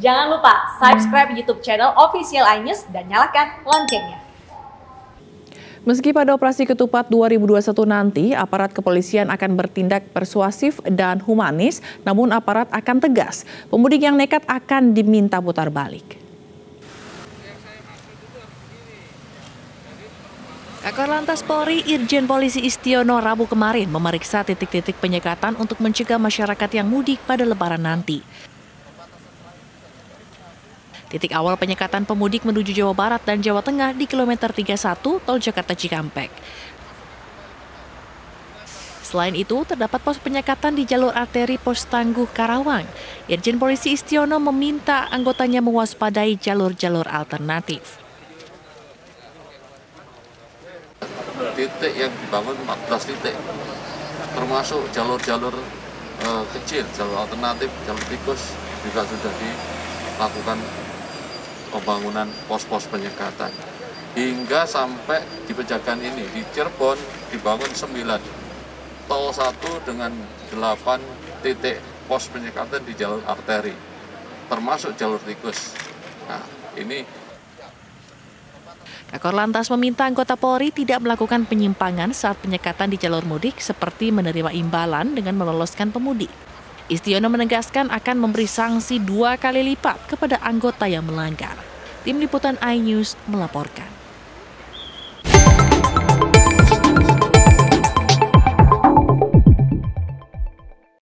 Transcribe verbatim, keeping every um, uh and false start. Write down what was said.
Jangan lupa subscribe YouTube channel Official iNews dan nyalakan loncengnya. Meski pada operasi ketupat dua ribu dua puluh satu nanti, aparat kepolisian akan bertindak persuasif dan humanis, namun aparat akan tegas. Pemudik yang nekat akan diminta putar balik. Kakor Lantas Polri Irjen Polisi Istiono Rabu kemarin memeriksa titik-titik penyekatan untuk mencegah masyarakat yang mudik pada Lebaran nanti. Titik awal penyekatan pemudik menuju Jawa Barat dan Jawa Tengah di kilometer tiga puluh satu Tol Jakarta Cikampek. Selain itu, terdapat pos penyekatan di jalur arteri Pos Tangguh Karawang. Irjen Polisi Istiono meminta anggotanya mewaspadai jalur-jalur alternatif. Titik yang dibangun empat belas titik, termasuk jalur-jalur uh, kecil, jalur alternatif, jalur tikus juga sudah dilakukan pembangunan pos-pos penyekatan. Hingga sampai di Pejagan ini, di Cirebon dibangun sembilan, tol satu dengan delapan titik pos penyekatan di jalur arteri, termasuk jalur tikus. Nah, ini Kakor Lantas meminta anggota Polri tidak melakukan penyimpangan saat penyekatan di jalur mudik seperti menerima imbalan dengan meloloskan pemudik. Istiono menegaskan akan memberi sanksi dua kali lipat kepada anggota yang melanggar. Tim Liputan iNews melaporkan.